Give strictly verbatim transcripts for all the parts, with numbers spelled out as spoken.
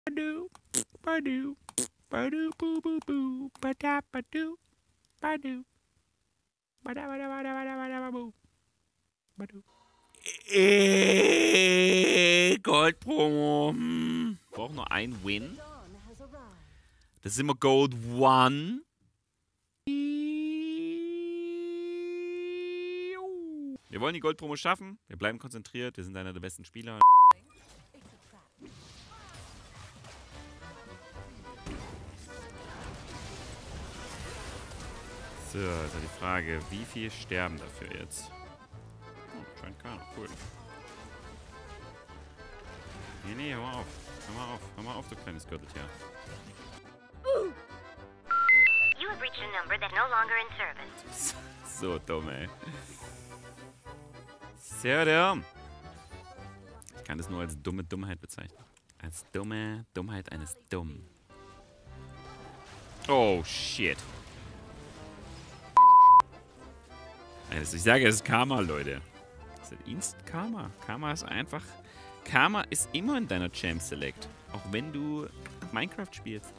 Badu, badu, badu, boo, boo, boo, bada, badu, badu, bada, bada, bada, bada, bada, boo, badu. Äh, Goldpromo. Hm. Ich brauche nur einen Win. Das ist immer Gold One. Wir wollen die Goldpromo schaffen. Wir bleiben konzentriert. Wir sind einer der besten Spieler. So, also die Frage, wie viel sterben dafür jetzt? Oh, scheint keiner. Cool. Nee, nee, hör mal auf. Hör mal auf. Hör mal auf, du kleines Gürteltier. You have reached a number that's no longer in service. So dumm, ey. Sehr dumm. Ich kann das nur als dumme Dummheit bezeichnen. Als dumme Dummheit eines Dummen. Oh, shit. Also ich sage, es ist Karma, Leute. Das ist Instant Karma. Karma ist einfach... Karma ist immer in deiner Champ Select. Auch wenn du Minecraft spielst.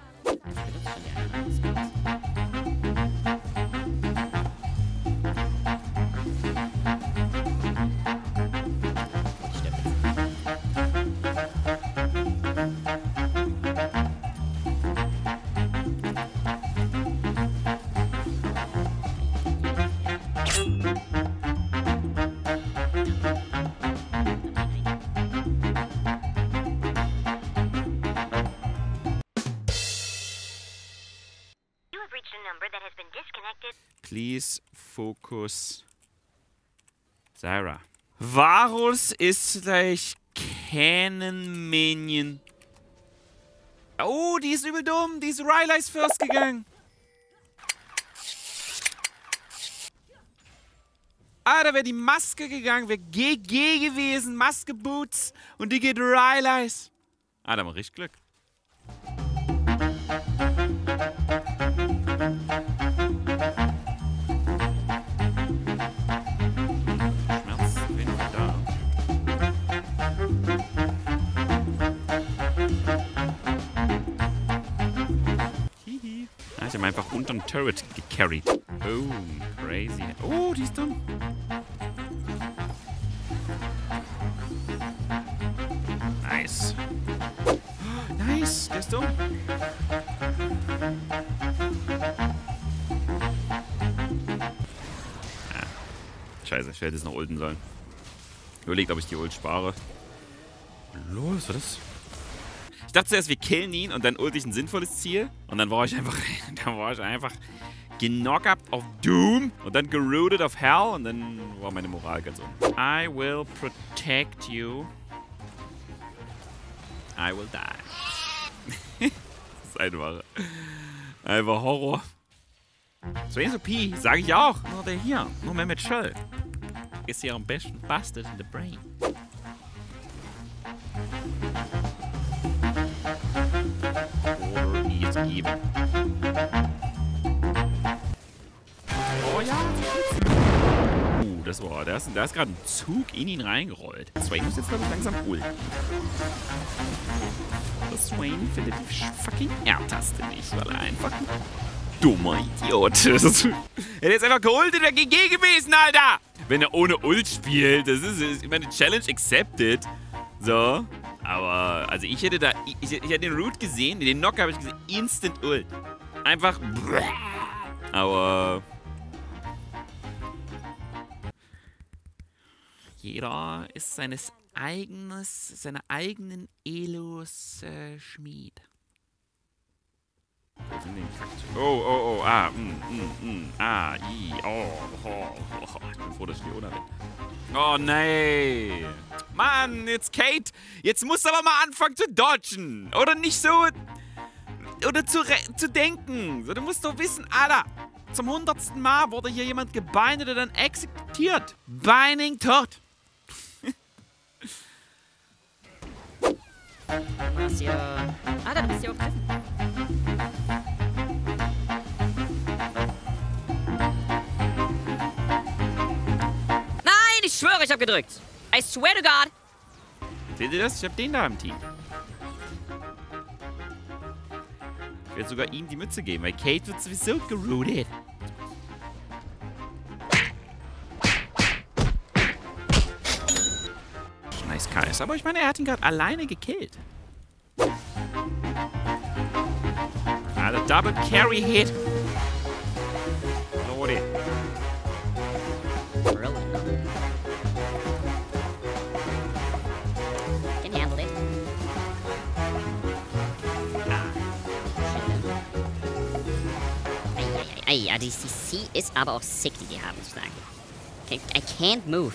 Please focus. Sarah. Varus ist gleich Cannon Minion. Oh, die ist übel dumm. Die ist Rylai's First gegangen. Ah, da wäre die Maske gegangen. Wäre G G gewesen. Maske Boots. Und die geht Rylai's. Ah, da haben wir richtig Glück. Ich habe einfach unter den Turret gecarried. Oh, crazy. Oh, die ist dumm. Nice. Nice, der ist dumm. Ah, scheiße, ich hätte es noch ulten sollen. Überlegt, ob ich die Ult spare. Los, was war das? Ich dachte zuerst, wir killen ihn und dann ult ich ein sinnvolles Ziel. Und dann war ich einfach, dann war ich einfach genockt auf Doom und dann gerootet auf Hell und dann war meine Moral ganz unten. I will protect you. I will die. Das ist einfach, einfach Horror. So S O P, sage ich auch. Nur der hier, nur Mehmet Scholl. Ist hier am besten Bastard in the brain. Even. Oh ja. Uh, das war, da ist, da ist gerade ein Zug in ihn reingerollt. Swain muss jetzt, glaube ich, langsam holen. Das Swain findet die fucking R-Taste nicht, weil er einfach ein dummer Idiot ist. Er hätte jetzt einfach geholt und wäre G G gewesen, Alter! Wenn er ohne Ult spielt, das ist, ist immer eine Challenge accepted. So. Aber, also ich hätte da, ich, ich hätte den Root gesehen, den Knock habe ich gesehen, Instant Ult. Einfach, aber jeder ist seines eigenes, seiner eigenen Elos äh, Schmied. Wo sind denn Oh, oh, oh, ah, mm, mm, mm, ah, i, oh, oh, oh, ich bin froh, dass ich Leona bin. Oh, nee. Mann, jetzt Kate, jetzt musst du aber mal anfangen zu dodgen. Oder nicht so, oder zu, zu denken. So, du musst doch wissen, Alter, zum hundertsten Mal wurde hier jemand gebindet und dann exekutiert. Binding tot. Was ja... Ah, da bist du ja auch treffen. Nein, ich schwöre, ich hab gedrückt. I swear to God. Seht ihr das? Ich hab den da im Team. werde sogar ihm die Mütze geben, weil Kate wird sowieso geroutet. Nice Kais. Aber ich meine, er hat ihn gerade alleine gekillt. Ah, der Double Carry Hit. Leute. Can you handle it? Ei, ja, die C C ist aber auch sick, die die haben, muss ich sagen. Okay, I can't move.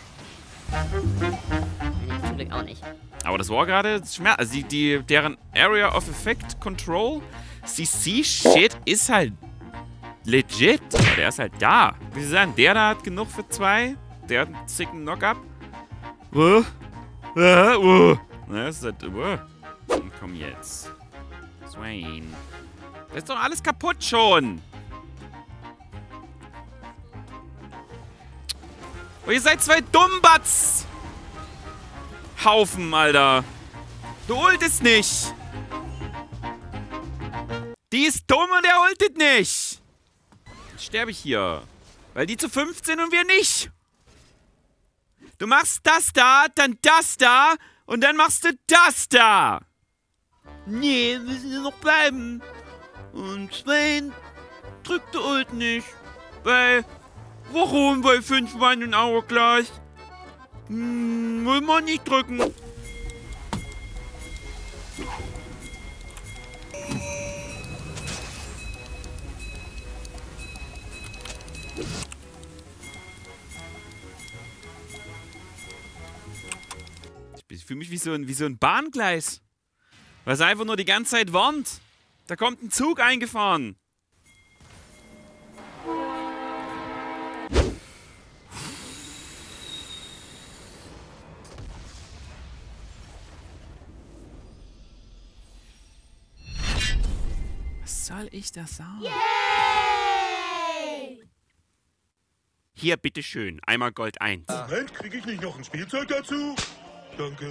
Nee, zum Glück auch nicht. Aber das war gerade Schmerz. Also die, die, deren Area of Effect Control C C-Shit ist halt legit. Aber der ist halt da. Wie Sie sagen, der da hat genug für zwei. Der hat einen sicken Knock-Up. Uh, uh, uh. Na, das ist halt, uh. Komm jetzt. Swain. Das ist doch alles kaputt schon. Oh, ihr seid zwei Dummbatz. Haufen, Alter. Du ultest nicht. Die ist dumm und er ultet nicht. Jetzt sterbe ich hier. Weil die zu fünfzehn und wir nicht. Du machst das da, dann das da und dann machst du das da. Nee, müssen wir noch bleiben. Und Swain drückt die Ult nicht. Weil, warum? Weil fünf Mann in Hourglass. Hm, will man nicht drücken. Ich fühle mich wie so, ein, wie so ein Bahngleis. Was einfach nur die ganze Zeit warnt. Da kommt ein Zug eingefahren. Was soll ich da sagen? Yay! Hier, bitteschön. Einmal Gold eins. Moment, kriege ich nicht noch ein Spielzeug dazu? Danke.